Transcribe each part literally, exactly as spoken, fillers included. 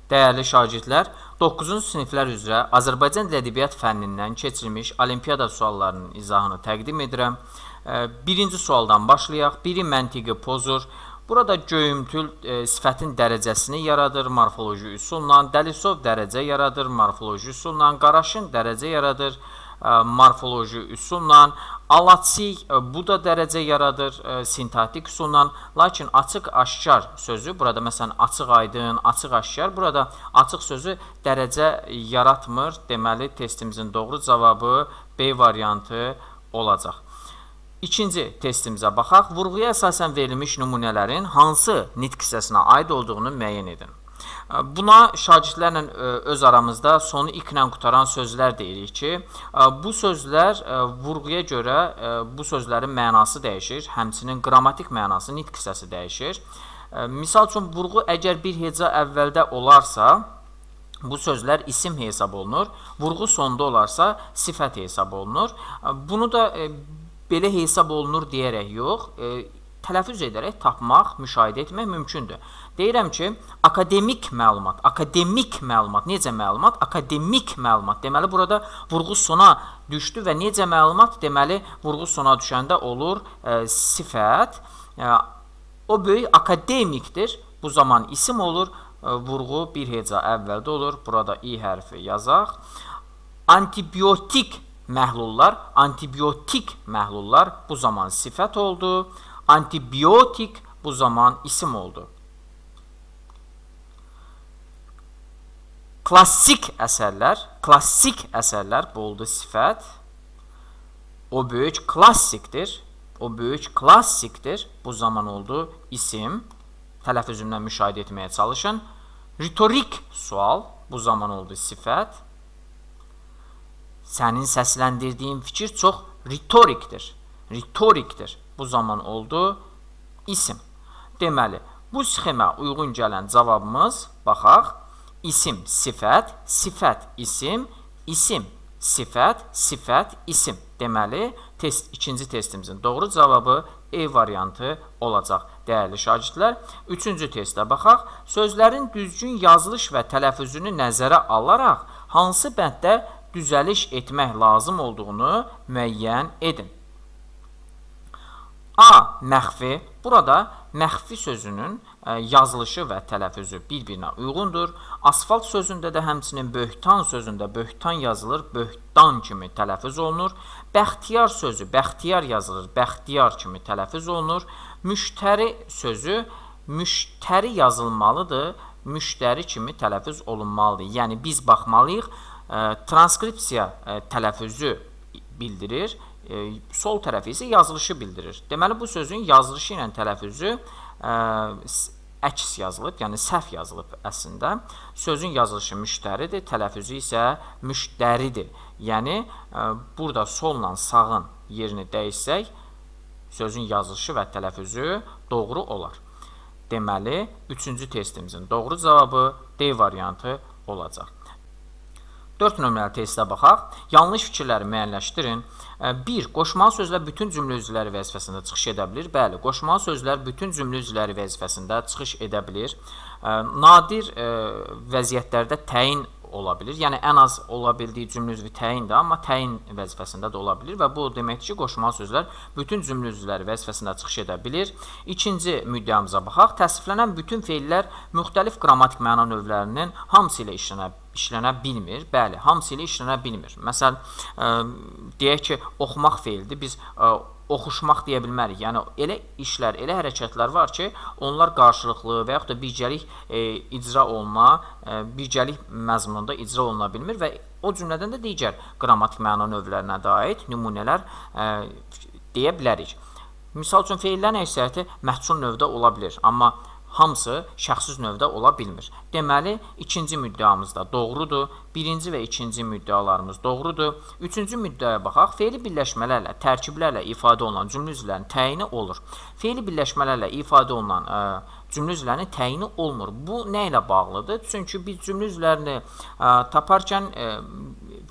Dəyərli şagirdlər, doqquzuncu siniflər üzrə Azərbaycan dil ədəbiyyat fənnindən keçirilmiş olimpiada suallarının izahını təqdim edirəm. Birinci sualdan başlayaq. Biri məntiqi pozur. Burada göyümtül e, sifətin dərəcəsini yaradır morfoloji üsulla, Dəlisov dərəcə yaradır morfoloji üsulla, Qaraşın dərəcə yaradır e, morfoloji üsulla, Alatsik e, bu da dərəcə yaradır e, sintaktik üsulla, lakin açıq aşkar sözü, burada məsələn açıq aydın, açıq aşkar, burada açıq sözü dərəcə yaratmır. Deməli, testimizin doğru cavabı B variantı olacaq. İkinci testimizə baxaq. Vurğuya əsasən verilmiş nümunələrin hansı nitq hissəsinə aid olduğunu müəyyən edin. Buna şagirdlərlə öz aramızda sonu iklə qutaran sözlər deyirik ki, bu sözlər vurğuya görə bu sözlərin mənası dəyişir, həmçinin qrammatik mənası, nitq hissəsi dəyişir. Misal üçün, vurğu əgər bir heca əvvəldə olarsa, bu sözlər isim hesab olunur, vurğu sonda olarsa, sifət hesab olunur. Bunu da belə hesab olunur deyərək yox, e, tələffüz edərək tapmaq, müşahidə etmək mümkündür. Deyirəm ki, akademik məlumat, akademik məlumat, necə məlumat? Akademik məlumat. Deməli, burada vurğu sona düşdü və necə məlumat? Deməli, vurğu sona düşəndə olur e, sifət. E, o böyük akademikdir. Bu zaman isim olur. E, vurğu bir heca əvvəldə olur. Burada i hərfi yazaq. Antibiotik məhlullar, antibiotik məhlullar bu zaman sifət oldu. Antibiotik bu zaman isim oldu. Klassik əsərlər, klassik əsərlər bu oldu sifət. O böyük klassikdir. O böyük klassikdir. Bu zaman oldu isim. Tələffüzümdən müşahidə etməyə çalışın. Ritorik sual bu zaman oldu sifət. Sənin səsləndirdiyin fikir çox ritorikdir. Ritorikdir. Bu zaman oldu isim. Deməli, bu sxemə uyğun gələn cavabımız, baxaq, isim, sifət, sifət, isim, isim, sifət, sifət, isim. Deməli, test, ikinci testimizin doğru cavabı E variantı olacaq. Dəyərli şagirdlər, üçüncü testə baxaq. Sözlərin düzgün yazılış və tələffüzünü nəzərə alaraq hansı bənddə düzəliş etmək lazım olduğunu müəyyən edin. A. Məxfi. Burada məxfi sözünün yazılışı və tələffüzü bir-birinə uyğundur. Asfalt sözündə də həmçinin böhtan sözündə böhtan yazılır, böhtan kimi tələffüz olunur. Bəxtiyar sözü bəxtiyar yazılır, bəxtiyar kimi tələffüz olunur. Müştəri sözü müştəri yazılmalıdır, müştəri kimi tələffüz olunmalıdır. Yəni, biz baxmalıyıq, transkripsiya tələffüzü bildirir, sol tərəfi isə yazılışı bildirir. Deməli, bu sözün yazılışı ilə tələffüzü əks yazılıb, yəni səhv yazılıb əslində. Sözün yazılışı müştəridir, tələffüzü isə müştəridir. Yəni, burada solla sağın yerini dəyişsək, sözün yazılışı və tələffüzü doğru olar. Deməli, üçüncü testimizin doğru cavabı D variantı olacaq. dörd nömrəli testə baxaq. Yanlış fikirləri müəyyənləşdirin. bir. Qoşmalı sözlər bütün cümlə üzvləri vəzifəsində çıxış edə bilir. Bəli, qoşmalı sözlər bütün cümlə üzvləri vəzifəsində çıxış edə bilir. Nadir vəziyyətlərdə təyin ola bilir. Yəni, ən az ola bildiyi cümlə üzvü təyindir, amma təyin vəzifəsində də ola bilir və bu deməkdir ki, qoşmalı sözlər bütün cümlə üzvləri vəzifəsində çıxış edə bilir. İkinci müddəamıza baxaq. Təsviflənən bütün feillər müxtəlif qrammatik məna növlərinin hamısı ilə işlənə, işlənə bilmir. Bəli, hamısı ilə işlənə bilmir. Məsələn, deyək ki, oxumaq feildir. Biz oxuşmaq deyə bilmərik. Yəni, elə işlər, elə hərəkətlər var ki, onlar qarşılıqlı və yaxud da birgəlik e, icra oluna, e, birgəlik məzmununda icra oluna bilmir və o cümlədən də digər qrammatik məna növlərinə də aid nümunələr e, deyə bilərik. Misal üçün, feillərin əksəriyyəti məhsul növdə ola bilir, amma hamısı şəxsiz növdə ola bilmir. Deməli, ikinci müddəamız da doğrudur. Birinci və ikinci müddəalarımız doğrudur. Üçüncü müddəaya baxaq. Feili birləşmələrlə, tərkiblərlə ifadə olunan cümlə üzvlərinin təyini olur. Feili birləşmələrlə ifadə olunan ə, cümlə üzvlərinin təyini olmur. Bu nə ilə bağlıdır? Çünki biz cümlə üzvlərini ə, taparkən ə,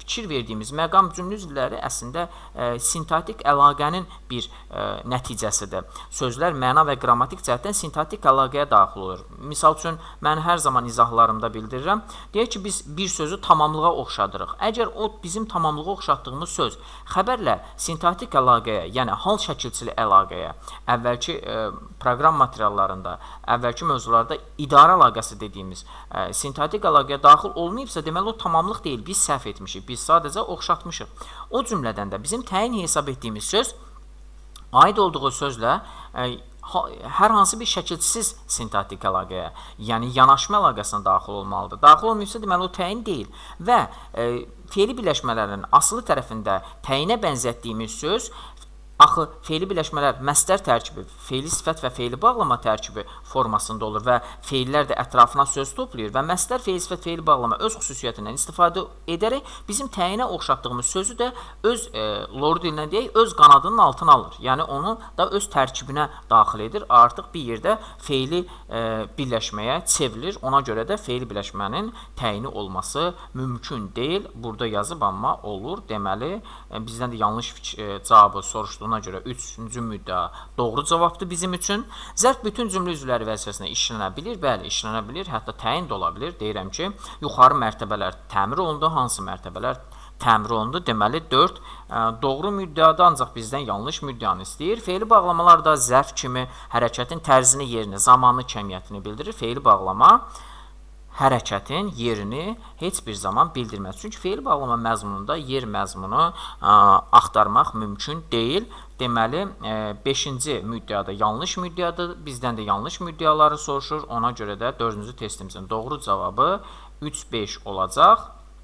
fikir verdiyimiz məqam cümlə üzvləri əslində ə, sintaktik əlaqənin bir ə, nəticəsidir. Sözlər məna və qrammatik cəhətdən sintaktik əlaqəyə daxil olur. Misal üçün, mən hər zaman izahlarımda bildirirəm. Deyək ki, biz bir sözü tamamlığa oxşadırıq. Əgər o bizim tamamlığa oxşatdığımız söz xəbərlə sintaktik əlaqəyə, yəni hal şəkilçili əlaqəyə, əvvəlki ə, proqram materiallarında, əvvəlki mövzularda idarə əlaqəsi dediyimiz ə, sintaktik əlaqəyə daxil olmayıbsa, deməli o tamamlıq deyil, biz səhv etmişik, biz sadəcə oxşatmışıq. O cümlədən də bizim təyin hesab etdiyimiz söz aid olduğu sözlə ə, hər hansı bir şəkilsiz sintaktik əlaqəyə, yəni yanaşma əlaqəsinə daxil olmalıdır. Daxil olmayıbsa, deməli o təyin deyil və ə, fe'li birləşmələrin asılı tərəfində təyinə bənzətdiyimiz söz axı fe'li birləşmələr məsdər tərkibi, fe'li sifət və fe'li bağlama tərkibi formasında olur və fe'llər də ətrafına söz toplayır və məsdər fe'li sifət fe'li bağlama öz xüsusiyyətindən istifadə edərək bizim təyinə oxşatdığımız sözü də öz e, lor dilinə deyək, öz qanadının altına alır. Yəni onu da öz tərkibinə daxil edir. Artıq bir yerdə fe'li e, birləşməyə çevrilir. Ona görə də fe'li birləşmənin təyini olması mümkün deyil. Burada yazıb amma olur. Deməli, e, bizdən də yanlış e, cavabı soruşduğunu Buna görə üçüncü müddəa doğru cavabdır bizim üçün. Zərf bütün cümlə üzvləri vəzifəsində işlənə bilir. Bəli, işlənə bilir. Hətta təyin də ola bilir. Deyirəm ki, yuxarı mərtəbələr təmir olundu. Hansı mərtəbələr təmir olundu? Deməli, dörd doğru müddəada ancaq bizdən yanlış müddəanı istəyir. Fe'li bağlamalar da zərf kimi hərəkətin tərzini, yerini, zamanını, kəmiyyətini bildirir. Fe'li bağlama hərəkətin yerini heç bir zaman bildirməz. Çünki fe'li bağlama məzmununda yer məzmunu ə, axtarmaq mümkün deyil. Deməli, beşinci müddəada yanlış müddəadır. Bizdən də yanlış müddəaları soruşur. Ona görə də dördüncü testimizin doğru cavabı üç beş olacaq.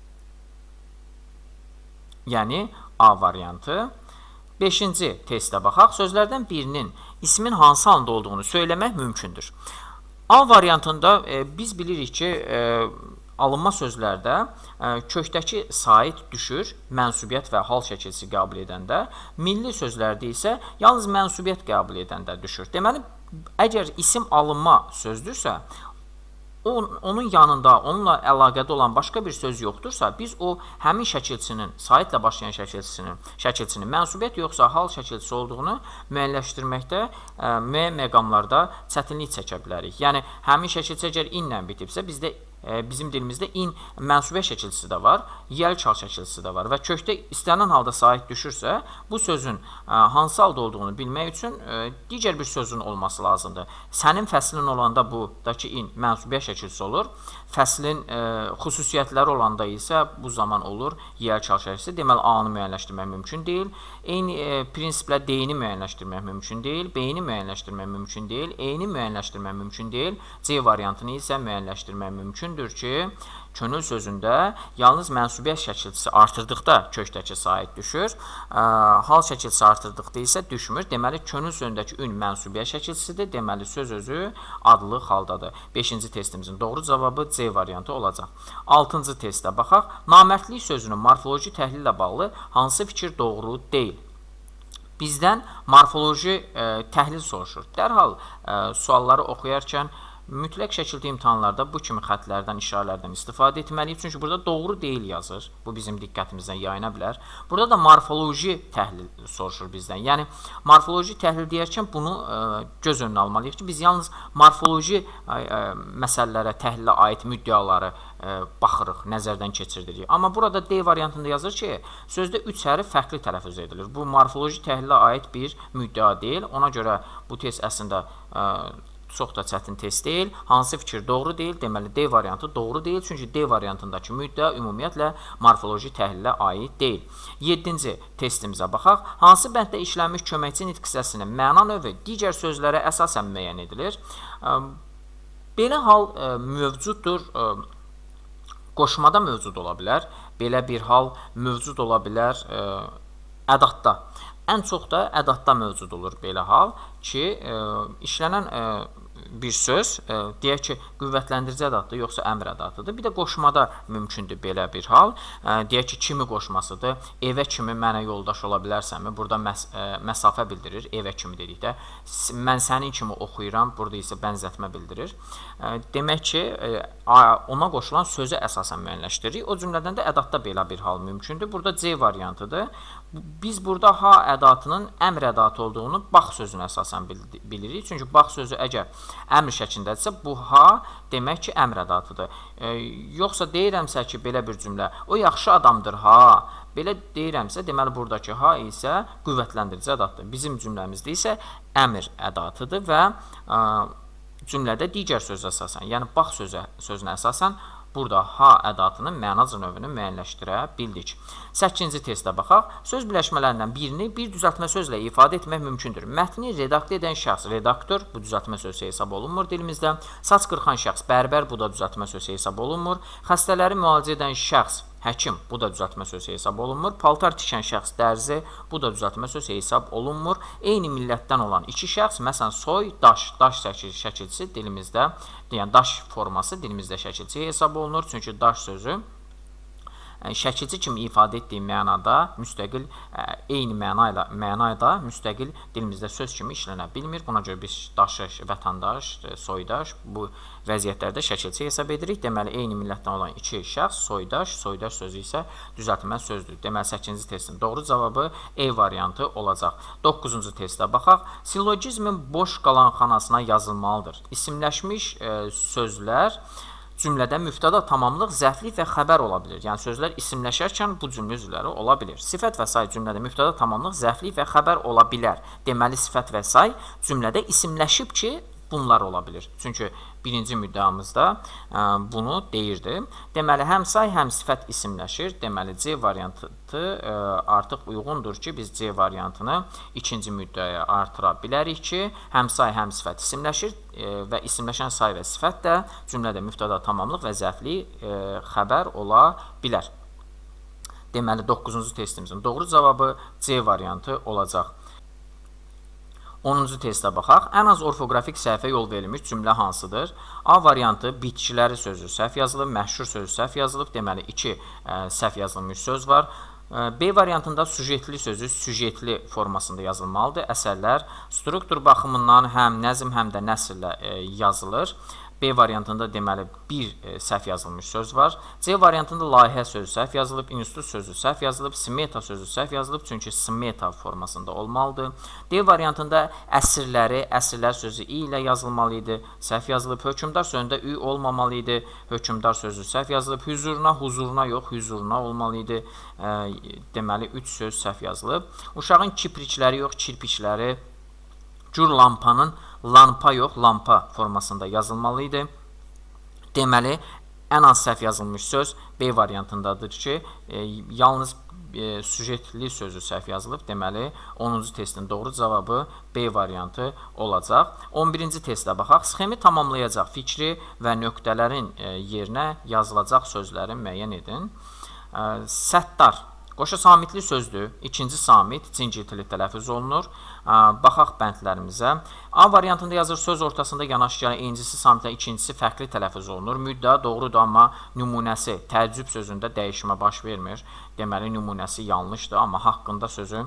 Yəni, A variantı. beşinci testə baxaq. Sözlərdən birinin ismin hansı halında olduğunu söyləmək mümkündür. A variantında e, biz bilirik ki, e, alınma sözlərdə e, kökdəki sait düşür, mənsubiyyət və hal şəkilsi qəbul edəndə, milli sözlərdə isə yalnız mənsubiyyət qəbul edəndə düşür. Deməli, əgər isim alınma sözdürsə, onun yanında, onunla əlaqədə olan başqa bir söz yoxdursa, biz o həmin şəkilçinin, saitlə başlayan şəkilçinin, şəkilçinin mənsubiyyət yoxsa hal şəkilçisi olduğunu müəyyənləşdirməkdə ə, müəyyən məqamlarda çətinlik çəkə bilərik. Yəni, həmin şəkilçi əgər inlə bitibsə, bizdə ə, bizim dilimizdə in mənsubiyyət şəkilçisi də var, yel çal şəkilçisi də var və kökdə istənilən halda sait düşürsə, bu sözün ə, hansı halda olduğunu bilmək üçün ə, digər bir sözün olması lazımdır. Sənin fəslin olanda buradakı in mənsubiyyət şəkilçisi olur. Fəslin e, xüsusiyyətləri olanda isə bu zaman olur yel çal şəkilçisi. Deməli, A-nı müəyyənləşdirmək mümkün deyil. Eyni e, prinsiplə D-ni müəyyənləşdirmək mümkün deyil. B-ni müəyyənləşdirmək mümkün deyil. E-ni müəyyənləşdirmək mümkün deyil. C variantını isə müəyyənləşdirmək mümkündür ki, könül sözündə yalnız mənsubiyyət şəkilçisi artırdıqda kökdəki sait düşür. Ə, hal şəkilçisi artırdıqda isə düşmür. Deməli, könül sözündəki ün mənsubiyyət şəkilçisidir. Deməli, söz özü adlı haldadır. beşinci testimizin doğru cavabı C variantı olacaq. altıncı testə baxaq. Namərdlik sözünün morfoloji təhlillə bağlı hansı fikir doğru deyil? Bizdən morfoloji ə, təhlil soruşur. Dərhal ə, sualları oxuyarkən mütləq şəkildə imtahanlarda bu kimi xətlərdən, işarələrdən istifadə etməliyik. Çünki burada doğru deyil yazır. Bu bizim diqqətimizdən yayına bilər. Burada da morfoloji təhlil soruşur bizdən. Yəni, morfoloji təhlil deyərkən bunu ə, göz önünə almalıyıq ki, biz yalnız morfoloji ə, ə, məsələlərə, təhlilə aid müddəaları ə, baxırıq, nəzərdən keçirdirik. Amma burada D variantında yazır ki, sözdə üç hərf fərqli tələffüz edilir. Bu, morfoloji təhlilə aid bir müddəa deyil. Ona görə bu test əslində ə, çox da çətin test deyil. Hansı fikir doğru deyil? Deməli, D variantı doğru deyil. Çünki D variantındakı müddəa ümumiyyətlə morfoloji təhlilə aid deyil. yeddinci testimizə baxaq. Hansı bənddə işlənmiş köməkçi nitq hissəsinin məna növü digər sözlərə əsasən müəyyən edilir? Belə hal mövcuddur. Qoşmada mövcud ola bilər. Belə bir hal mövcud ola bilər ədadda. Ən çox da ədadda mövcud olur belə hal ki, işlənən bir söz, e, deyək ki, qüvvətlendirici ədatdır, yoxsa əmr ədatıdır. Bir də qoşmada mümkündür belə bir hal. E, deyək ki, kimi qoşmasıdır. Evə kimi mənə yoldaş ola bilərsənmi? Burada məs e, məsafə bildirir. Evə kimi dedikdə. Mən sənin kimi oxuyuram. Burada isə bənzətmə bildirir. E, demək ki, e, ona qoşulan sözü əsasən müəyyənləşdiririk. O cümlədən də ədatda belə bir hal mümkündür. Burada C variantıdır. Biz burada ha ədatının əmr ədatı olduğunu bax sözünə əsasən bilirik. Çünki bax sözü əgər əmr şəklindədirsə, bu ha demək ki, əmr ədatıdır. E, yoxsa deyirəmsə ki, belə bir cümlə, o yaxşı adamdır ha, belə deyirəmsə, deməli buradakı ha isə qüvvətləndirici ədatdır. Bizim cümləmizdə isə əmr ədatıdır və e, cümlədə digər sözə əsasən, yəni bax sözə, sözünə əsasən burada ha ədatının mənac növünü müəyyənləşdirə bildik. səkkizinci testə baxaq. Söz birləşmələrindən birini bir düzəltmə sözlə ifadə etmək mümkündür. Mətni redaktə edən şəxs redaktor, bu düzəltmə sözü hesab olunmur dilimizdə. Saç qırxan şəxs bərbər, bu da düzəltmə sözü hesab olunmur. Xəstələri müalicə edən şəxs həkim, bu da düzəltmə sözü hesab olunmur. Paltar tikən şəxs dərzi, bu da düzəltmə sözü hesab olunmur. Eyni millətdən olan iki şəxs, məsələn, soy, daş, daş şəkilçisi dilimizdə, yəni daş forması dilimizdə şəkilçi hesab olunur. Çünki daş sözü şəkilçi kimi ifadə etdiyi mənada müstəqil, eyni məna ilə mənada müstəqil dilimizdə söz kimi işlənə bilmir. Buna görə biz daşış, vətəndaş, soydaş bu vəziyyətlərdə şəkilçi hesab edirik. Deməli, eyni millətdən olan iki şəxs, soydaş, soydaş sözü isə düzəltmə sözdür. Deməli, səkkizinci testin doğru cavabı E variantı olacaq. doqquzuncu testə baxaq. Sillogizmin boş qalan xanasına yazılmalıdır. İsimləşmiş e, sözlər cümlədə mübtəda, tamamlıq, zərflik və xəbər ola bilir. Yəni, sözlər isimləşərkən bu cümlə üzvləri ola bilir. Sifət və say cümlədə mübtəda, tamamlıq, zərflik və xəbər ola bilər. Deməli, sifət və say cümlədə isimləşib ki, bunlar ola bilir. Çünki birinci müddəamızda ə, bunu deyirdi. Deməli, həm say, həm sifət isimləşir. Deməli, C variantı ə, artıq uyğundur ki, biz C variantını ikinci müddəaya artıra bilərik ki, həm say, həm sifət isimləşir ə, və isimləşən say və sifət də cümlədə mübtəda, tamamlıq və zərflik ə, xəbər ola bilər. Deməli, doqquzuncu testimizin doğru cavabı C variantı olacaq. onuncu testə baxaq. Ən az orfoqrafik səhvə yol verilmiş cümlə hansıdır? A variantı bitkiləri sözü səhv yazılıb, məşhur sözü səhv yazılıb. Deməli, iki ə, səhv yazılmış söz var. B variantında sujetli sözü sujetli formasında yazılmalıdır. Əsərlər struktur baxımından həm nəzm, həm də nəsrlə ə, yazılır. B variantında deməli bir e, səhv yazılmış söz var. C variantında layihə sözü səhv yazılıb, institut sözü səhv yazılıb, smeta sözü səhv yazılıb, çünki smeta formasında olmalıdır. D variantında əsrləri, əsrlər sözü i ilə yazılmalı idi, səhv yazılıb. Hökmdar sözündə ü olmamalı idi, hökmdar sözü səhv yazılıb. Hüzuruna, huzuruna yox, hüzuruna olmalı idi. E, deməli üç söz səhv yazılıb. Uşağın kiprikləri yox, kirpikləri. Cür lampanın lampa yox, lampa formasında yazılmalı idi. Deməli, ən az səhv yazılmış söz B variantındadır ki, e, yalnız e, sujetli sözü səhv yazılıb. Deməli, onuncu testin doğru cavabı B variantı olacaq. on birinci testə baxaq. Sxemi tamamlayacaq fikri və nöqtələrin e, yerinə yazılacaq sözləri müəyyən edin. E, Səttar. Qoşa samitli sözdür. İkinci samit cingiltili tələffüz olunur. Baxaq bəndlərimizə. A variantında yazır, söz ortasında yanaşı gələn ikincisi samitlə ikincisi fərqli tələffüz olunur. Müddəa doğrudur, amma nümunəsi təəccüb sözündə dəyişmə baş vermir. Deməli, nümunəsi yanlışdır, amma haqqında sözü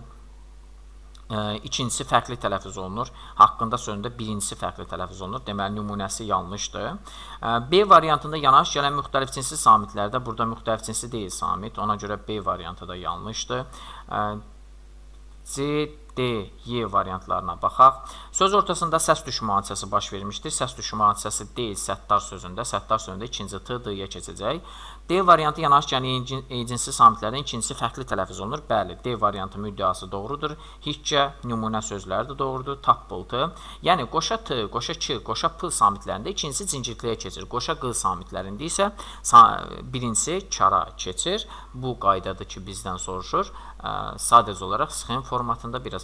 e, ikincisi fərqli tələffüz olunur. Haqqında sözündə birincisi fərqli tələffüz olunur. Deməli, nümunəsi yanlışdır. E, B variantında yanaşı gələn müxtəlif cinsi samitlərdə, burada müxtəlif cinsi deyil samit. Ona görə B variantı da yanlışdır. E, C, D, Y variantlarına baxaq. Söz ortasında səs düşmə hadisəsi baş vermişdir. Səs düşmə hadisəsi deyil, səttar sözündə. Səttar sözündə ikinci T, D-yə keçəcək. D variantı yanaşı gələn cinsi samitlərdən ikincisi fərqli tələffüz olunur. Bəli, D variantı müddəası doğrudur. Hiccə, nümunə sözləri də doğrudur. Tappıltı. Yəni, qoşa T, qoşa K, qoşa P samitlərində ikincisi cincirtliyə keçir. Qoşa Q samitlərində isə birincisi kara keçir. Bu qaydadır ki, bizdən soruşur. Sadəcə olaraq sxem formatında biraz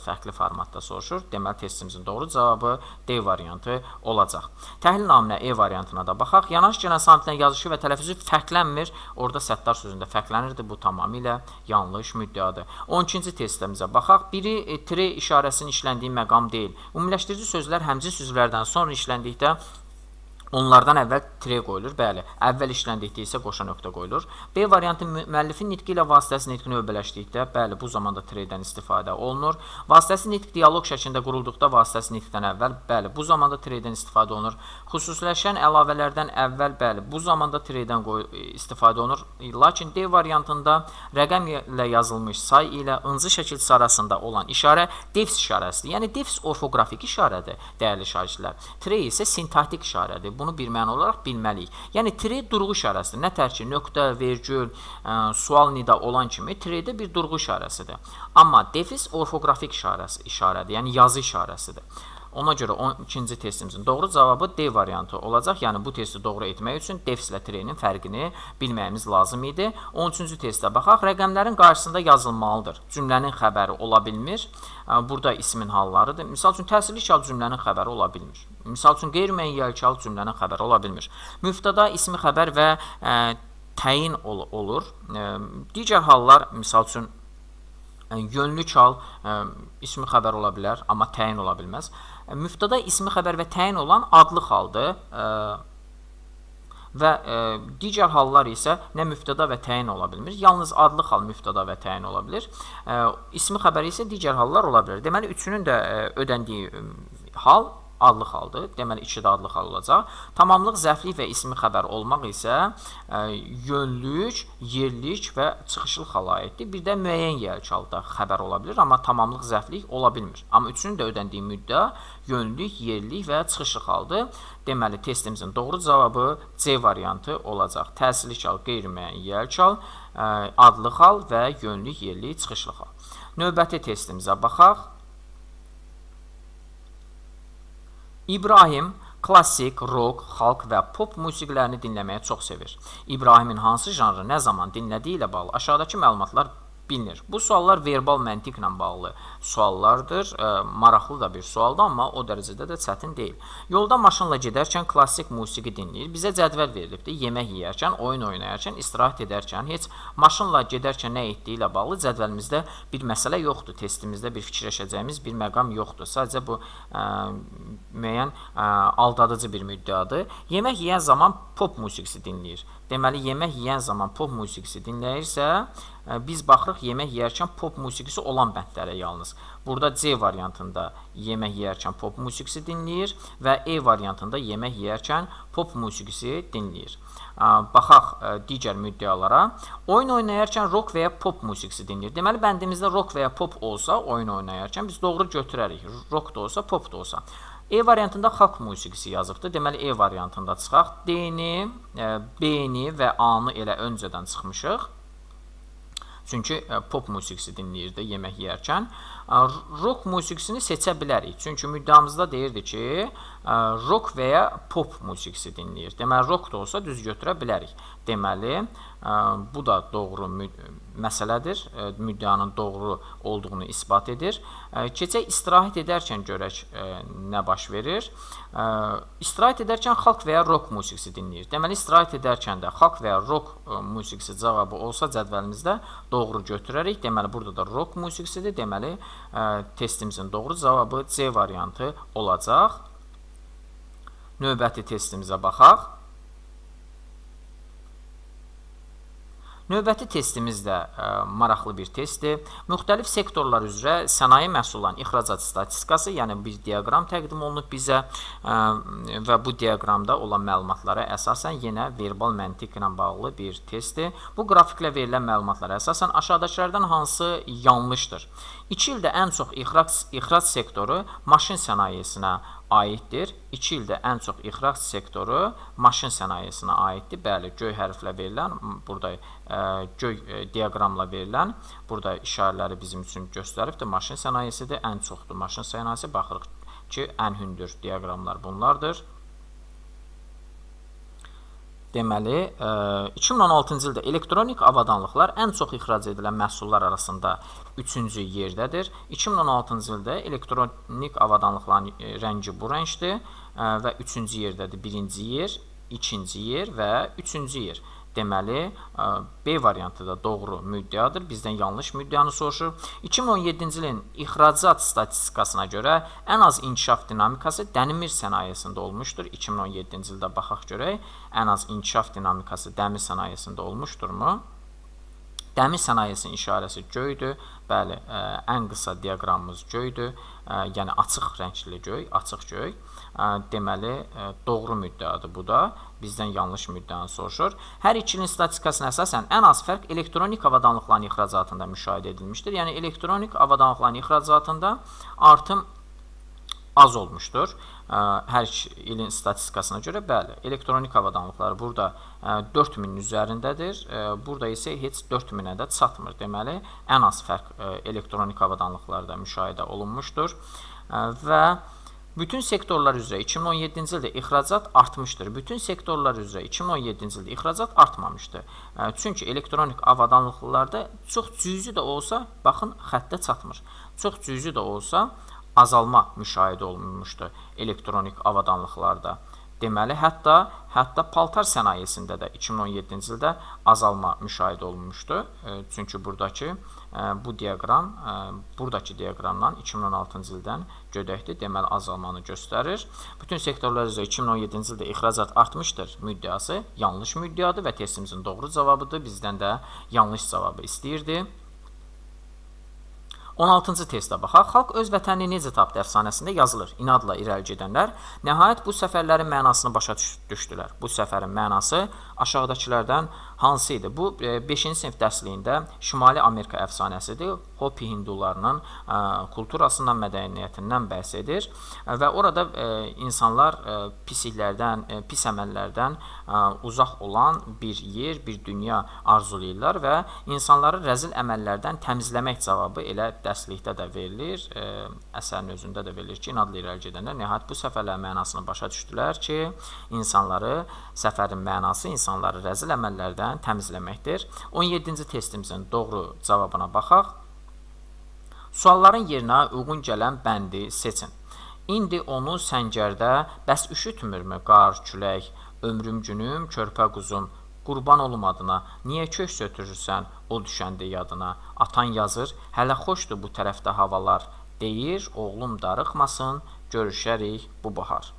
fərqli formatda soruşur. Deməli, testimizin doğru cavabı D variantı olacaq. Təhlil naminə E variantına da baxaq. Yanaşı gələn samitlərin yazılışı və tələffüzü fərqlənmir. Orada səttar sözündə fərqlənirdi. Bu tamamilə yanlış müddəadır. on ikinci testimizə baxaq. Biri e, tire işarəsinin işləndiyi məqam deyil. Ümumiləşdirici sözlər həmcins üzvlərdən sonra işləndikdə onlardan əvvəl tire qoyulur. Bəli, əvvəl işləndikdə isə qoşa nöqtə qoyulur. B variantı müəllifin nitqi ilə vasitəsi nitqi növbələşdikdə, bəli, bu zamanda tiredən istifadə olunur. Vasitəsi nitq dialoq şəklində qurulduqda vasitəsi nitqdən əvvəl, bəli, bu zamanda tiredən istifadə olunur. Xüsusiləşən əlavələrdən əvvəl, bəli, bu zamanda tiredən istifadə olunur. Lakin D variantında rəqəm ilə yazılmış say ilə ıncı şəkilçisi arasında olan işarə defis işarəsidir. Yəni, defis orfoqrafik işarədir, dəyərli şagirdlər. Tire isə sintaktik işarədir. Bunu bir məna olaraq bilməliyik. Yəni, tire durğu işarəsidir. Nətər ki, nöqtə, vergül, ə, sual, nida olan kimi tiredə bir durğu işarəsidir. Amma defis orfoqrafik işarəsi, işarədir, yəni yazı işarəsidir. Ona görə on ikinci testimizin doğru cavabı D variantı olacaq. Yəni, bu testi doğru etmək üçün defis ilə tirenin fərqini bilməyimiz lazım idi. on üçüncü testə baxaq. Rəqəmlərin qarşısında yazılmalıdır. Cümlənin xəbəri ola bilmir. Burada ismin hallarıdır. Misal üçün, təsirli şal cümlənin xəbəri ola bilmir. Misal üçün, qeyri-müəyyən şal cümlənin xəbəri ola bilmir. Müftada ismi xəbər və ə, təyin ol olur. Ə, digər hallar, misal üçün, yönlü çal ə, ismi xəbər ola bilər, amma təyin ola bilməz. Müftada ismi xəbər və təyin olan adlı xaldır ə, və ə, digər hallar isə nə müftada və təyin ola bilmir. Yalnız adlı xal müftada və təyin ola bilir. Ə, ismi xəbəri isə digər hallar ola bilər. Deməli, üçünün də ə, ödəndiyi ə, hal adlı xaldır. Deməli, iki də adlı xal olacaq. Tamamlıq, zərflik və ismi xəbər olmaq isə ə, yönlük, yerlik və çıxışlıq hala aiddir. Bir də müəyyən yerçalda xəbər ola bilir, amma tamamlıq, zərflik ola bilmir. Amma üçünün də ödəndiyi müddət yönlük, yerlik və çıxışlıq haldır. Deməli, testimizin doğru cavabı C variantı olacaq. Təsirli çal, qeyri-müəyyən yerçal, adlı xal və yönlük, yerlik, çıxışlıq hal. Növbəti testimizə baxaq. İbrahim klassik, rock, xalq və pop musiqilərini dinləməyə çox sevir. İbrahimin hansı janrı nə zaman dinlədiyi ilə bağlı aşağıdakı məlumatlar bilinir. Bu suallar verbal məntiqlə bağlı suallardır. E, maraqlı da bir sualdır, amma o dərəcədə də çətin deyil. Yolda maşınla gedərkən klassik musiqi dinləyir. Bizə cədvəl verilibdir. Yemək yeyərkən, oyun oynayarkən, istirahət edərkən, heç maşınla gedərkən nə etdiyi ilə bağlı cədvəlimizdə bir məsələ yoxdur. Testimizdə bir fikirləşəcəyimiz bir məqam yoxdur. Sadəcə bu ə, müəyyən ə, aldadıcı bir müddəadır. Yemək yeyən zaman pop musiqisi dinləyir. Deməli, yemək yeyən zaman pop musiqisi dinləyirsə, biz baxırıq yemək yeyərkən pop musiqisi olan bəndlərə yalnız. Burada C variantında yemək yeyərkən pop musiqisi dinləyir və E variantında yemək yeyərkən pop musiqisi dinləyir. Baxaq digər müddəalara. Oyun oynayarkən rock və ya pop musiqisi dinləyir. Deməli, bəndimizdə rock və ya pop olsa, oyun oynayarkən biz doğru götürərik. Rock da olsa, pop da olsa. E variantında xalq musiqisi yazıbdır. Deməli, E variantında çıxaq. D-ni, B-ni və A-nı elə öncədən çıxmışıq. Çünki pop musiqisi dinləyirdi yemək yeyərkən. Rock musiqisini seçə bilərik. Çünki müddəamızda deyirdi ki, rock və ya pop musiqisi dinləyir. Deməli, rock da olsa düz götürə bilərik. Deməli, bu da doğru məsələdir. Müddəanın doğru olduğunu isbat edir. Keçək istirahət edərkən görək nə baş verir. İstirahət edərkən xalq və ya rock musiqisi dinləyir. Deməli, istirahət edərkən də xalq və ya rock musiqisi cavabı olsa cədvəlimizdə doğru götürərik. Deməli, burada da rock musiqisidir. Deməli, testimizin doğru cavabı C variantı olacaq. Növbəti testimizə baxaq. Növbəti testimiz də ə, maraqlı bir testdir. Müxtəlif sektorlar üzrə sənaye məhsullarının ixracat statistikası, yəni bir diaqram təqdim olunub bizə ə, və bu diaqramda olan məlumatlara əsasən yenə verbal məntiq ilə bağlı bir testdir. Bu qrafiklə verilən məlumatlara əsasən aşağıdakılardan hansı yanlışdır? iki ildə ən çox ixrac, ixrac sektoru maşın sənayesinə aiddir. iki ildə ən çox ixrac sektoru maşın sənayesinə aiddir. Bəli, göy hərflə verilən, burada ə, göy ə, diaqramla verilən, burada işarələri bizim üçün göstəribdir. Maşın sənayesidir, ən çoxdur maşın sənayesi. Baxırıq ki, ən hündür diaqramlar bunlardır. Deməli, iki min on altıncı ildə elektronik avadanlıqlar ən çox ixrac edilən məhsullar arasında üçüncü yerdədir. iki min on altıncı ildə elektronik avadanlıqların rəngi bu rəngdir və üçüncü yerdədir. Birinci yer, ikinci yer və üçüncü yer. Deməli, B variantı da doğru müddəadır. Bizdən yanlış müddəanı soruşur. iki min on yeddinci ilin ixracat statistikasına görə ən az inkişaf dinamikası dəmir sənayesində olmuşdur. iki min on yeddinci ildə baxaq görək, ən az inkişaf dinamikası dəmir sənayesində olmuşdurmu? Dəmir sənayesinin işarəsi göydür. Bəli, ən qısa diaqramımız göydür. Yəni, açıq rəngli göy, açıq göy. Deməli, doğru müddəadır bu da. Bizdən yanlış müddəanı soruşur. Hər iki ilin statistikasına əsasən ən az fərq elektronik avadanlıqların ixracatında müşahidə edilmişdir. Yəni, elektronik avadanlıqların ixracatında artım az olmuşdur. Hər iki ilin statistikasına görə, bəli, elektronik avadanlıqlar burada dörd minin üzərindədir. Burada isə heç dörd minə də çatmır. Deməli, ən az fərq elektronik avadanlıqlarda müşahidə olunmuşdur. Və bütün sektorlar üzrə iki min on yeddinci ildə ixracat artmışdır. Bütün sektorlar üzrə iki min on yeddinci ildə ixracat artmamışdır. Çünki elektronik avadanlıqlarda çox cüzi də olsa, baxın, xəttə çatmır. Çox cüzi də olsa, azalma müşahidə olunmuşdur elektronik avadanlıqlarda. Deməli, hətta, hətta paltar sənayesində də iki min on yeddinci ildə azalma müşahidə olunmuşdur. Çünki buradakı bu diaqram, buradakı diaqramdan iki min on altıncı ildən gödəkdir. Deməli, azalmanı göstərir. Bütün sektorlar üzrə iki min on yeddinci ildə ixracat artmışdır müddəası yanlış müddəadır və testimizin doğru cavabıdır. Bizdən də yanlış cavabı istəyirdi. on altıncı testə baxaq. Xalq öz vətənini necə tapdı əfsanəsində yazılır. İnadla irəli gedənlər nəhayət bu səfərlərin mənasını başa düşdülər. Bu səfərin mənası aşağıdakılardan hansı idi? Bu, beşinci sinif dərsliğində Şimali Amerika əfsanəsidir. Hopi hindularının kulturasından, mədəniyyətindən bəhs edir və orada insanlar pisliklərdən, pis əməllərdən uzaq olan bir yer, bir dünya arzulayırlar və insanları rəzil əməllərdən təmizləmək cavabı elə dərslikdə də verilir, əsərin özündə də verilir ki, inadla irəli gedənlər nəhayət bu səfərlərin mənasını başa düşdülər ki, insanları, səfərin mənası insanları rəzil əməllərdən təmizləməkdir. on yeddinci testimizin doğru cavabına baxaq. Sualların yerinə uyğun gələn bəndi seçin. İndi onu səngərdə bəs üşütmürmü qar, külək, ömrüm günüm, körpə quzum, qurban olmadına, niyə köks ötürürsən, o düşəndə yadına, atan yazır, hələ xoşdur bu tərəfdə havalar, deyir, oğlum darıxmasın, görüşərik bu bahar.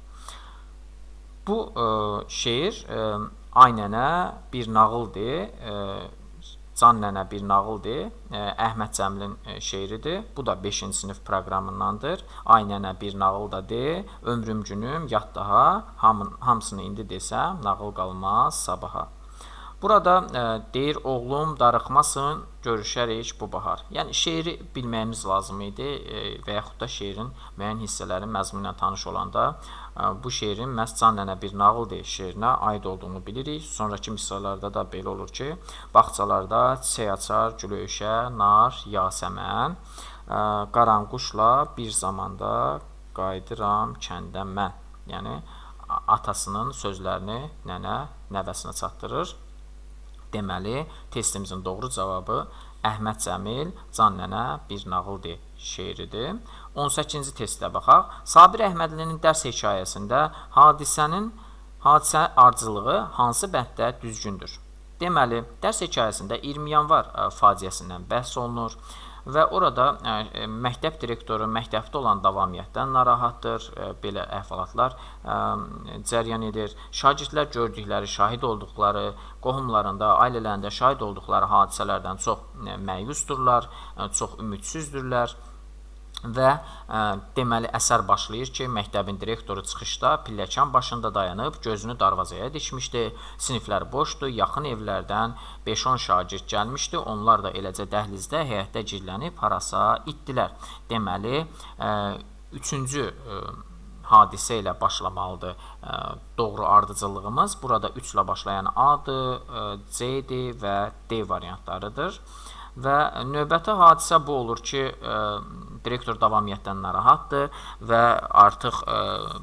Bu e, şeir e, Aynənə bir nağıldır, e, Can nənə bir nağıldır, Əhməd Cəmilin şeiridir. Bu da beşinci sinif proqramındandır. Ay nənə bir nağıl da de, ömrüm günüm yat daha, ham, hamısını indi desəm, nağıl qalmaz sabaha. Burada e, deyir, oğlum darıxmasın, görüşərik bu bahar. Yəni, şeiri bilməyimiz lazım idi e, və yaxud da şeirin müəyyən hissələri məzmunla tanış olanda e, bu şeirin məhz Can nənə bir nağıl deyil şeirinə aid olduğunu bilirik. Sonraki misralarda da belə olur ki, bağçalarda çiçək açar, gülöyşə, nar, yasəmən, e, qaranquşla bir zamanda qayıdıram kəndə mən. Yəni, atasının sözlərini nənə nəvəsinə çatdırır. Deməli, testimizin doğru cavabı Əhməd Cəmil, Can nənə bir nağıldır şeiridir. on səkkizinci testdə baxaq. Sabir Əhmədlinin dərs hekayəsində hadisənin hadisə ardıcılığı hansı bənddə düzgündür? Deməli, dərs hekayəsində iyirmi yanvar faciəsindən bəhs olunur və orada ə, məktəb direktoru məktəbdə olan davamiyyətdən narahatdır, ə, belə əhvalatlar ə, cəryan edir. Şagirdlər gördükləri, şahid olduqları, qohumlarında, ailələrində şahid olduqları hadisələrdən çox ə, məyusdurlar, ə, çox ümidsüzdürlər. Və ə, deməli əsər başlayır ki, məktəbin direktoru çıxışda pilləkan başında dayanıb, gözünü darvazaya dikmişdi, siniflər boşdur, yaxın evlərdən beş on şagird gəlmişdi, onlar da eləcə dəhlizdə, həyətdə girlənib harasa itdilər. Deməli, ə, üçüncü ə, hadisə ilə başlamalıdır ə, doğru ardıcıllığımız. Burada üç ilə başlayan A-dır, C-dir və D variantlarıdır. Və növbəti hadisə bu olur ki, ə, direktor davamiyyətdən narahatdır və artıq ə,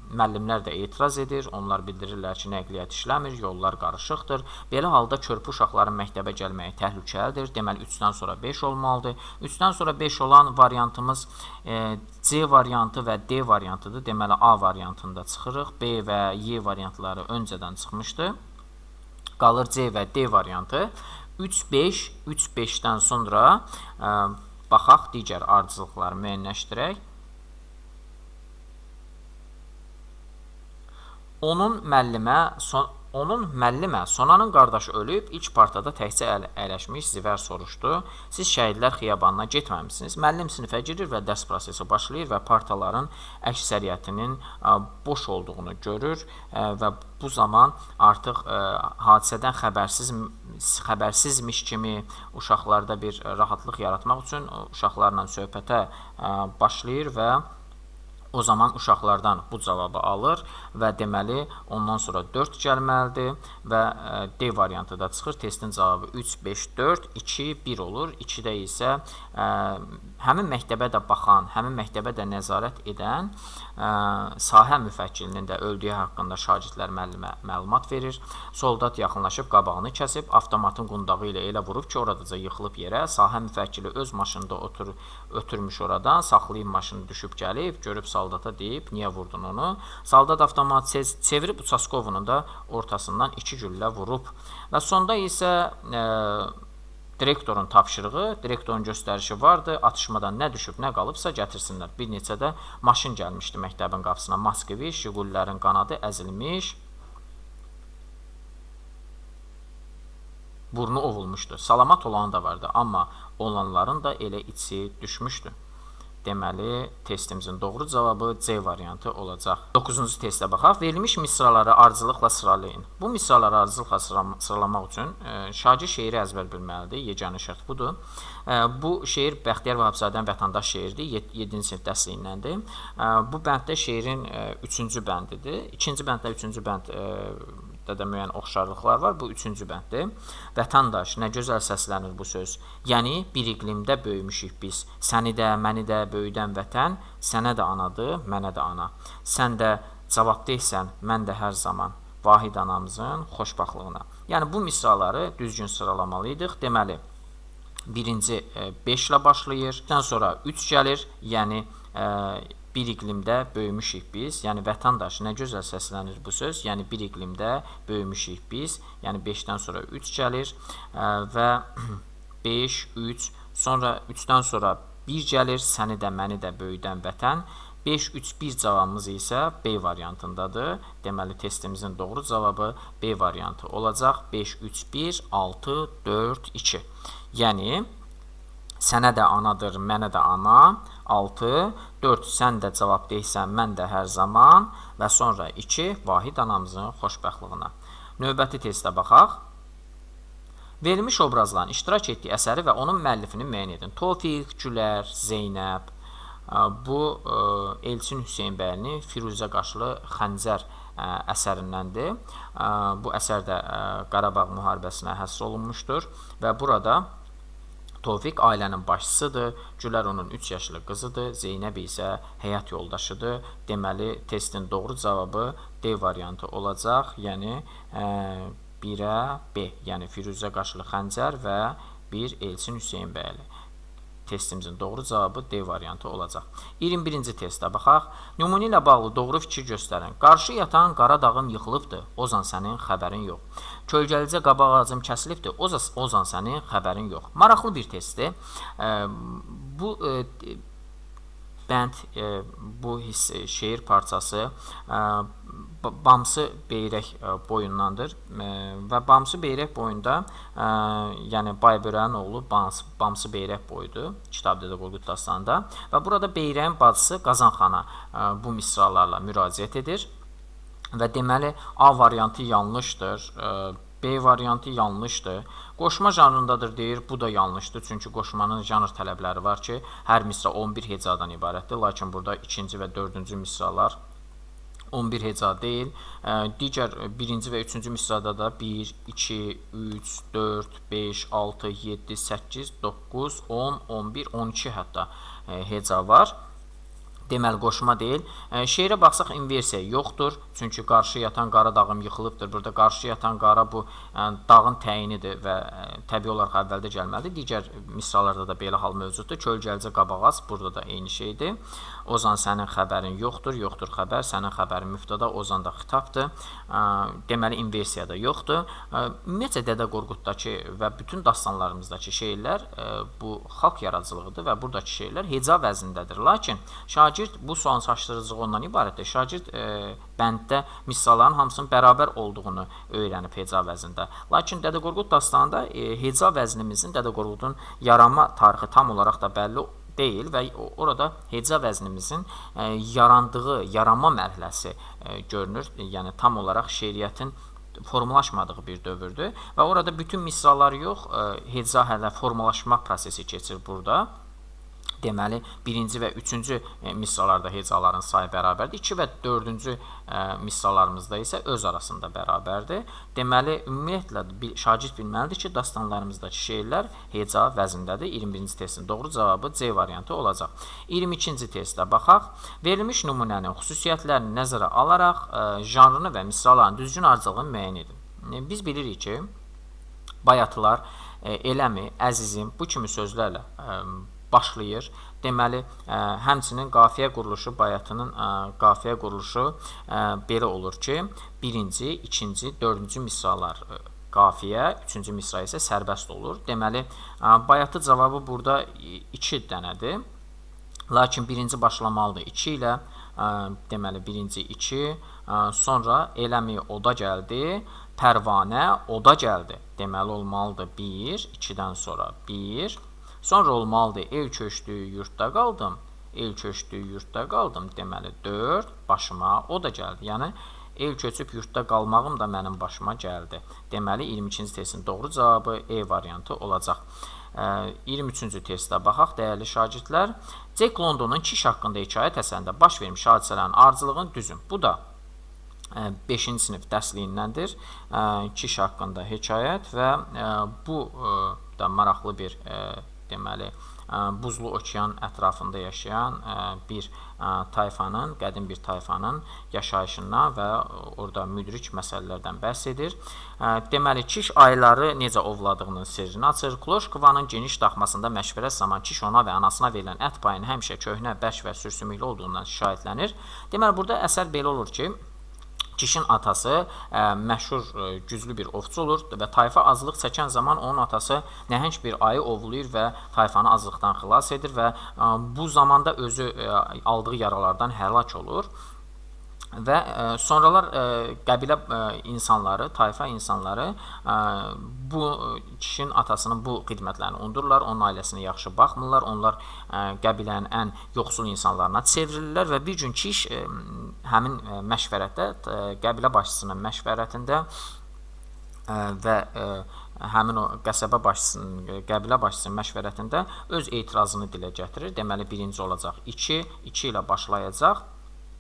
müəllimlər də etiraz edir. Onlar bildirirlər ki, nəqliyyat işləmir, yollar qarışıqdır. Belə halda körpü uşaqların məktəbə gəlməyi təhlükəlidir. Deməli, üçdən sonra beş olmalıdır. üçdən sonra beş olan variantımız e, C variantı və D variantıdır. Deməli, A variantında çıxırıq. B və Y variantları öncədən çıxmışdı. Qalır C və D variantı. üç beş, üç beşdən sonra e, baxaq, digər ardıcılıqları müəyyənləşdirək. Onun müəllimə, son, onun müəllimə Sonanın qardaşı ölüb, ilk partada təkcə əl, əyləşmiş Zivər soruşdu. Siz şəhidlər xiyabanına getməmisiniz. Müəllim sinifə girir və dərs prosesi başlayır və partaların əksəriyyətinin ə, boş olduğunu görür ə, və bu zaman artıq ə, hadisədən xəbərsiz, xəbərsizmiş kimi uşaqlarda bir rahatlıq yaratmaq üçün uşaqlarla söhbətə ə, başlayır və o zaman uşaqlardan bu cavabı alır və deməli ondan sonra dörd gəlməlidir və D variantı da çıxır. Testin cavabı üç, beş, dörd, iki, bir olur. ikidə isə ə, həmin məktəbə də baxan, həmin məktəbə də nəzarət edən ə, sahə müfəkkirinin də öldüyü haqqında şagirdlər müəllimə məlumat verir. Soldat yaxınlaşıb qabağını kəsib, avtomatın qundağı ilə elə vurub ki, oradaca yıxılıb yerə. Sahə müfəkkiri öz maşında otur, ötürmüş oradan, saxlayıb maşını düşüb gəlib, görüb saldata deyib, niyə vurdun onu? Saldat avtomat çevirib Uçaskovunun da ortasından iki güllə vurub. Və sonda isə e, direktorun tapşırığı, direktorun göstərişi vardı, atışmadan nə düşüb, nə qalıbsa gətirsinlər. Bir neçə də maşın gəlmişdi məktəbin qapısına, Moskvi, Jigullərin qanadı əzilmiş, burnu ovulmuşdu. Salamat olanı da vardı, amma olanların da elə içi düşmüşdü. Deməli, testimizin doğru cavabı C variantı olacaq. doqquzuncu testə baxaq. Verilmiş misraları ardıcılıqla sıralayın. Bu misraları ardıcılıqla sıralamaq üçün e, şagird şeiri əzbər bilməlidir. Yeganə şərt budur. E, bu şeir Bəxtiyar Vahabzadənin Vətəndaş şeiridir. yeddinci sinif dərslikindəndir. E, bu bənddə şeirin e, üçüncü bəndidir. İkinci bənddə üçüncü bənd e, də müəyyən oxşarlıqlar var. Bu üçüncü bənddir. Vətəndaş, nə gözəl səslənir bu söz. Yəni, bir iqlimdə böyümüşük biz. Səni də, məni də böyüdən vətən, sənə də anadır, mənə də ana. Sən də cavabdehsən, mən də hər zaman vahid anamızın xoşbaxtlığına. Yəni, bu misraları düzgün sıralamalıydıq. Deməli, birinci beş ilə başlayır. Dən sonra üç gəlir. Yəni, e, bir iqlimdə böyümüşük biz. Yəni, vətəndaş, nə gözəl səslənir bu söz. Yəni, bir iqlimdə böyümüşük biz. Yəni, beşdən sonra üç gəlir ə, və beş, üç, sonra üçdən sonra bir gəlir. Səni də, məni də böyüdən vətən. beş, üç, bir cavabımız isə B variantındadır. Deməli, testimizin doğru cavabı B variantı olacaq. beş, üç, bir, altı, dörd, iki. Yəni, sənə də anadır, mənə də ana. altı, dörd, sən də cavab deyirsən, mən də hər zaman və sonra iki, vahid anamızın xoşbəxtlığına. Növbəti testə baxaq. Verilmiş obrazların iştirak etdiyi əsəri və onun müəllifini müəyyən edin. Tofiq, Gülər, Zeynəb. Bu, Elçin Hüseynbəylinin Firuzə Qaşlı Xəncər əsərindəndir. Bu əsər də Qarabağ müharibəsinə həsr olunmuşdur və burada Tofiq ailənin başçısıdır, Gülər onun üç yaşlı qızıdır, Zeynəb isə həyat yoldaşıdır. Deməli, testin doğru cavabı D variantı olacaq, yəni birə B, yəni Firuzə Qaşlı Xəncər və bir Elçin Hüseynbəyli. Testimizin doğru cavabı D variantı olacaq. iyirmi birinci testə baxaq. Nümunə ilə bağlı doğru fikir göstərin. Qarşı yatan Qaradağım yıxılıbdır, ozan sənin xəbərin yox. Kölgəlicə qabaq ağacım kəsilibdir, ozan sənin xəbərin yox. Maraqlı bir testdir. Bu bənd, bu şeir parçası Bamsı Beyrək boyundandır və Bamsı Beyrək boyunda, yəni Baybörənin oğlu Bamsı Beyrək boyudur, Kitab-Dədə Qorqud dastanında və burada Beyrəyin bacısı Qazan xana bu misralarla müraciət edir və deməli A variantı yanlışdır, B variantı yanlışdır. Qoşma janrındadır deyir, bu da yanlışdır. Çünki qoşmanın janr tələbləri var ki, hər misra on bir hecadan ibarətdir. Lakin burada ikinci və dördüncü misralar on bir heca deyil. Digər birinci və üçüncü misrada da bir, iki, üç, dörd, beş, altı, yeddi, səkkiz, doqquz, on, on bir, on iki hətta heca var. deməli qoşma deyil. E, şeirə baxsaq inversiya yoxdur. Çünki qarşı yatan qara dağım yıxılıbdır. Burada qarşı yatan qara bu e, dağın təyinidir və e, təbii olaraq əvvəldə gəlməlidir. Digər misralarda da belə hal mövcuddur. Kölgəlicə qabağaz burada da eyni şeydir. Ozan sənin xəbərin yoxdur, yoxdur xəbər, sənin xəbərin müftada, Ozan da xitabdır. E, deməli inversiya da yoxdur. E, ümumiyyətlə Dədə Qorquddakı və bütün dastanlarımızdakı şeirlər e, bu xalq yaradıcılığıdır və buradakı şeirlər heca vəznindədir. Lakin şagird bu sualın çaşdırıcılığı ondan ibarətdir. Şagird e, bənddə misraların hamısının bərabər olduğunu öyrənib heca vəznində. Lakin Dədə Qorqud dastanında e, heca vəznimizin Dədə Qorqudun yaranma tarixi tam olaraq da bəlli deyil və orada heca vəznimizin e, yarandığı, yaranma mərhələsi e, görünür. Yəni tam olaraq şeiriyyətin formalaşmadığı bir dövrdür və orada bütün misralar yox, e, heca hələ formalaşma prosesi keçir burada. Deməli, birinci və üçüncü e, misralarda hecaların sayı bərabərdir. iki və dördüncü e, misralarımızda isə öz arasında bərabərdir. Deməli, ümumiyyətlə bir, şagird bilməlidir ki, dastanlarımızdakı şeirlər heca vəzindədir. iyirmi birinci testin doğru cavabı C variantı olacaq. iyirmi ikinci testdə baxaq. Verilmiş nümunənin xüsusiyyətlərini nəzərə alaraq e, janrını və misraların düzgün ardıcılığını müəyyən edin. E, biz bilirik ki, bayatılar, e, eləmi, əzizim bu kimi sözlərlə e, başlayır. Deməli, ə, həmçinin qafiyə quruluşu, bayatının ə, qafiyə quruluşu ə, belə olur ki, birinci, ikinci, dördüncü misralar ə, qafiyə, üçüncü misra isə sərbəst olur. Deməli, ə, bayatı cavabı burada iki dənədir. Lakin birinci başlamalıdır iki ilə, ə, deməli, birinci iki, ə, sonra eləmi oda gəldi, pərvanə oda gəldi. Deməli, olmalıdır bir, ikidən sonra bir, sonra olmalıdır, el köçdü, yurtda qaldım, el köçdü, yurtda qaldım, deməli dörd, başıma o da gəldi. Yəni, el köçüb yurtda qalmağım da mənim başıma gəldi. Deməli, iyirmi ikinci testin doğru cavabı E variantı olacaq. iyirmi üçüncü testdə baxaq, dəyərli şagirdlər. Jack Londonun Kiş haqqında hekayət əsərində baş vermiş hadisələrin ardıcılığını düzün. Bu da beşinci sinif dərsliyindəndir. Kiş haqqında hekayət və bu da maraqlı bir deməli, buzlu okean ətrafında yaşayan bir tayfanın, qədim bir tayfanın yaşayışından və orada müdrik məsələlərdən bəhs edir. Deməli, Kiş ayları necə ovladığının sirrini açır. Kloşkovanın geniş daxmasında məşvərət zaman Kiş ona və anasına verilən ət payını həmişə köhnə, bəş və sürsümüklü olduğundan şikayətlənir. Deməli, burada əsər belə olur ki, Kişin atası ə, məşhur ə, güclü bir ovçu olur və tayfa azlıq çəkən zaman onun atası nəhəng bir ayı ovlayır və tayfanı azlıqdan xilas edir və ə, bu zamanda özü ə, aldığı yaralardan həlak olur. Və ə, sonralar ə, qəbilə ə, insanları, tayfa insanları ə, bu kişinin atasının bu xidmətlərini unudurlar, onun ailəsinə yaxşı baxmırlar, onlar ə, qəbilənin ən yoxsul insanlarına çevrilirlər və bir gün Kiş ə, həmin ə, məşvərətdə, ə, qəbilə başçısının məşvərətində ə, və ə, həmin o qəsəbə başçısının, qəbilə başçısının məşvərətində öz etirazını dilə gətirir. Deməli, birinci olacaq iki, iki ilə başlayacaq.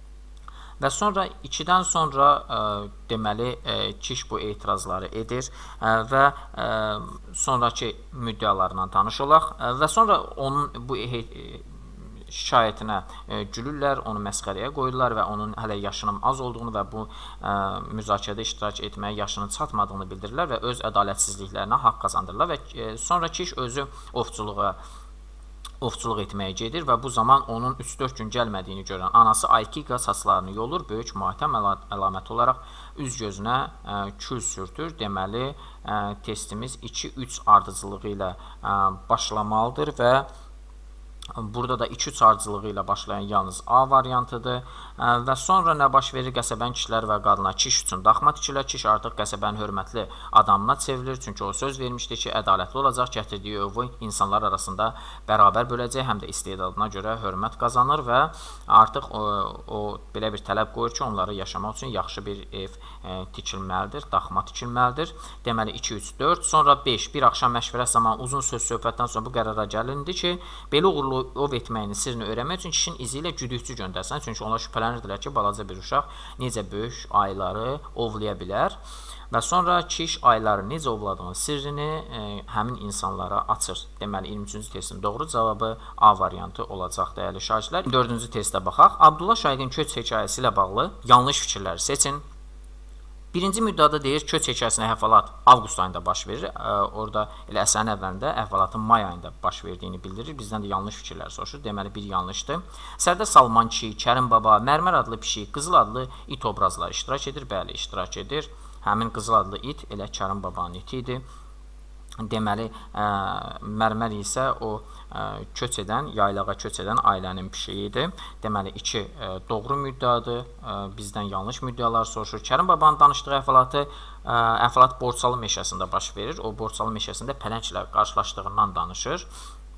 Və sonra ikidən sonra ə, deməli ə, Kiş bu etirazları edir ə, və ə, sonraki müddəalarla tanış olaq ə, və sonra onun bu ə, şikayətinə ə, gülürlər, onu məsxərəyə qoyurlar və onun hələ yaşının az olduğunu və bu ə, müzakirədə iştirak etməyə yaşının çatmadığını bildirirlər və öz ədalətsizliklərinə haqq qazandırırlar və ə, sonra Kiş özü ovçuluğa ovçuluq etməyə gedir və bu zaman onun üç dörd gün gəlmədiyini görən anası Aykiqa saçlarını yolur, böyük matəm əlaməti olaraq üz gözünə ə, kül sürtür. Deməli, ə, testimiz iki üç ardıcılığı ilə ə, başlamalıdır və burada da iki üç ardıcılığı ilə başlayan yalnız A variantıdır. Ə, və sonra nə baş verir? Qəsəbənin kişilər və qadınlar Kiş üçün daxma tikirlər. Kiş artıq qəsəbənin hörmətli adamına çevrilir. Çünki o söz vermişdi ki, ədalətli olacaq, gətirdiyi ovu insanlar arasında bərabər böləcək, həm də istedadına görə hörmət qazanır və artıq o, o belə bir tələb qoyur ki, onları yaşamaq üçün yaxşı bir ev e, tikilməlidir, daxma tikilməlidir. Deməli, iki üç dörd, sonra beş. Bir axşam məşvərət zamanı uzun söz söhbətdən sonra bu qərara gəlindi ki, belə uğurlu o, ov etməyinin sirrini öyrənmək üçün kişinin izi ilə güdükçü göndərsən. Çünki onlar şübhələnirdilər ki, balaca bir uşaq necə böyük ayıları ovlaya bilər. Və sonra kiş ayıları necə ovladığının sirrini e, həmin insanlara açır. Deməli, iyirmi üçüncü testin doğru cavabı A variantı olacaq, dəyərli şagirdlər. dördüncü testə baxaq. Abdullah Şaiqin köç hekayəsi ilə bağlı yanlış fikirləri seçin. Birinci müddəada deyir, köç hekayəsinə əhvalat avqust ayında baş verir. E, orada elə əsərin əvvəlində əhvalatın may ayında baş verdiyini bildirir. Bizdən də yanlış fikirlər soruşur. Deməli, bir yanlışdır. Sərdə Salman kişi, Kərim baba, Mərmər adlı pişik, Qızıl adlı it obrazları iştirak edir. Bəli, iştirak edir. Həmin Qızıl adlı it elə Kərim babanın iti idi. Deməli, ə, Mərmər isə o ə, köç edən, yaylağa köç edən ailənin pişiyi idi. Deməli, iki ə, doğru müddəadır, ə, bizdən yanlış müddəalar soruşur. Kərim babanın danışdığı əhvalatı, ə, əhvalat Borçalı meşəsində baş verir. O Borçalı meşəsində pələnglə qarşılaşdığından danışır.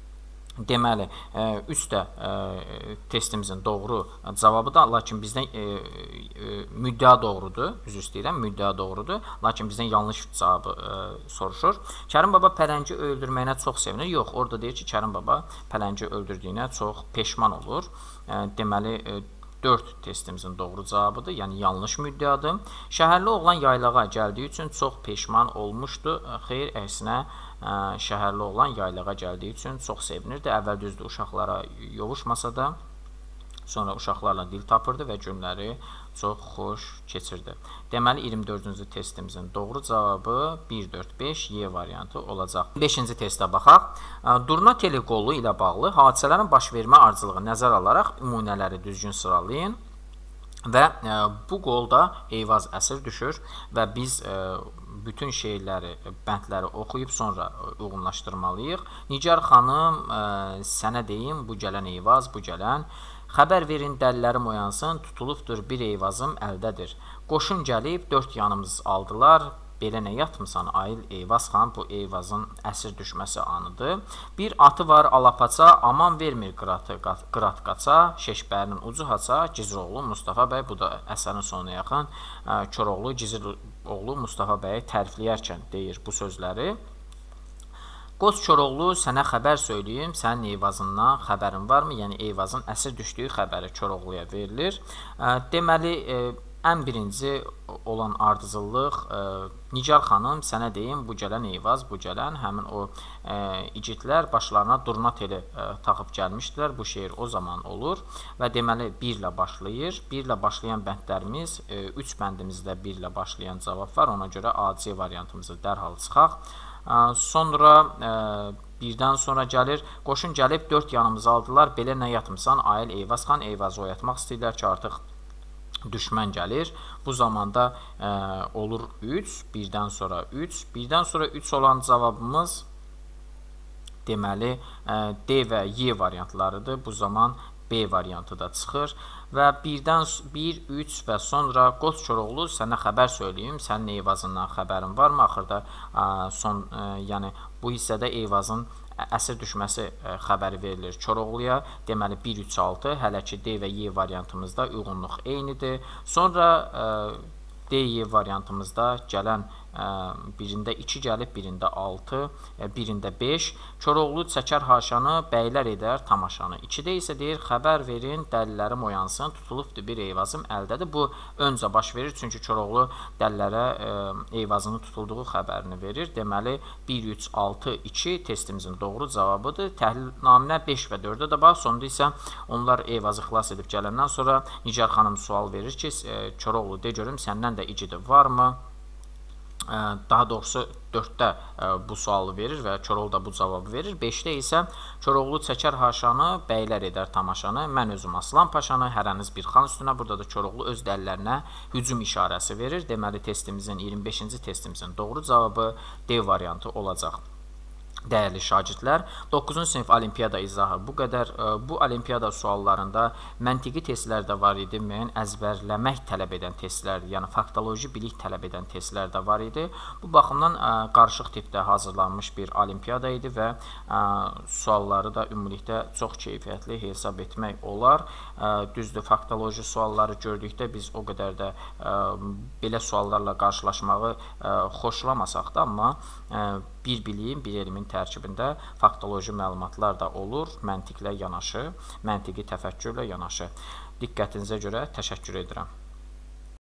Deməli, üç də testimizin doğru cavabıdır, lakin bizdən e, e, müddəa doğrudur, üzr istəyirəm, müddəa doğrudur, lakin bizdən yanlış cavabı e, soruşur. Kərim baba pələngi öldürməyinə çox sevinir. Yox, orada deyir ki, Kərim baba pələngi öldürdüyünə çox peşman olur. E, deməli, e, dörd testimizin doğru cavabıdır, yəni yanlış müddəadır. Şəhərli oğlan yaylağa gəldiyi üçün çox peşman olmuşdu. Xeyr, əksinə ə, şəhərli oğlan yaylağa gəldiyi üçün çox sevinirdi. Əvvəl düzdür, uşaqlara yovuşmasa da, sonra uşaqlarla dil tapırdı və günləri çox xoş keçirdi. Deməli, iyirmi dördüncü testimizin doğru cavabı bir dörd beş Y variantı olacaq. beşinci testə baxaq. Durna teleqolu ilə bağlı hadisələrin baş vermə ardıcılığı nəzərə alaraq nümunələri düzgün sıralayın. Və e, bu qolda Eyvaz əsir düşür və biz e, bütün şeirləri, bəndləri oxuyub sonra uyğunlaşdırmalıyıq. Nigar xanım, e, sənə deyim, bu gələn Eyvaz, bu gələn. Xəbər verin, dəllərim oyansın, tutulubdur bir Eyvazım əldədir. Qoşun gəlib, dörd yanımız aldılar. Belə nə yatmısan, Ayıl Eyvaz xan, bu Eyvazın əsir düşməsi anıdır. Bir atı var alapaça, aman vermir qıratı, qırat qaça, Şeşbərinin ucu haça, Gizroğlu Mustafa bəy, bu da əsərin sonuna yaxın, Koroğlu Gizroğlu Mustafa bəyi tərifləyərkən deyir bu sözləri. Qoç Koroğlu, sənə xəbər söyləyim, sənin Eyvazından xəbərin varmı? Yəni, Eyvazın əsir düşdüyü xəbəri Koroğluya verilir. Deməli, ən birinci olan ardıcıllıq, Nigar xanım, sənə deyim, bu gələn Eyvaz, bu gələn həmin o e, igidlər başlarına durna teli e, taxıb gəlmişdilər. Bu şeir o zaman olur və deməli bir ilə başlayır. bir ilə başlayan bəndlərimiz, e, üç bəndimizdə bir ilə başlayan cavab var. Ona görə A C variantımızı dərhal çıxaq. E, sonra e, birdən sonra gəlir, qoşun gəlib dörd yanımızı aldılar. Belə nə yatmısan, Ayıl Eyvaz xan, Eyvazı oyatmaq istəyirlər ki, artıq düşmən gəlir. Bu zamanda e, olur üç, birdən sonra üç. Birdən sonra üç olan cavabımız deməli e, D və Y variantlarıdır. Bu zaman B variantı da çıxır. Və birdən bir, üç və sonra Qoç Koroğlu, sənə xəbər söyləyim, sənin Eyvazından xəbərin varmı? Axırda e, son, e, yəni bu hissədə Eyvazın əsir düşməsi ə, xəbəri verilir Koroğluya. Deməli bir üç altı, hələ ki D və Y variantımızda uyğunluq eynidir. Sonra ə, D Y variantımızda gələn ə, birində iki gəlib, birində altı, ə, birində beş. Koroğlu çəkər haşanı, bəylər edər tamaşanı. ikidə isə deyir, xəbər verin, dəlilərim oyansın, tutulubdur bir Eyvazım əldədir. Bu öncə baş verir, çünki Koroğlu dəlilərə ə, Eyvazını tutulduğu xəbərini verir. Deməli bir üç altı iki testimizin doğru cavabıdır. Təhlilnaminə beş və dördə də bax. Sonda isə onlar Eyvazı xilas edib gələndən sonra Nigar xanım sual verir ki, ə, Koroğlu de görüm, səndən də igidi varmı? Daha doğrusu dörddə bu sualı verir və Koroğlu da bu cavabı verir. beşdə isə Koroğlu çəkər haşanı, bəylər edər tamaşanı, mən özüm Aslan Paşanı, hərəniz bir xan üstünə. Burada da Koroğlu öz dəllərinə hücum işarəsi verir. Deməli testimizin, iyirmi beşinci testimizin doğru cavabı D variantı olacaq. Dəyərli şagirdlər, doqquzuncu sinif olimpiyada izahı bu qədər. Bu olimpiyada suallarında məntiqi testlər də var idi, müəyyən əzbərləmək tələb edən testlərdir, yəni faktoloji bilik tələb edən testlər də var idi. Bu baxımdan qarışıq tipdə hazırlanmış bir olimpiyada idi və sualları da ümumilikdə çox keyfiyyətli hesab etmək olar. Düzdür, faktoloji sualları gördükdə biz o qədər də belə suallarla qarşılaşmağı xoşlamasaq da, amma bir biliyin, bir elmin tərkibində faktoloji məlumatlar da olur, məntiqlə yanaşı, məntiqi təfəkkürlə yanaşı. Diqqətinizə görə təşəkkür edirəm.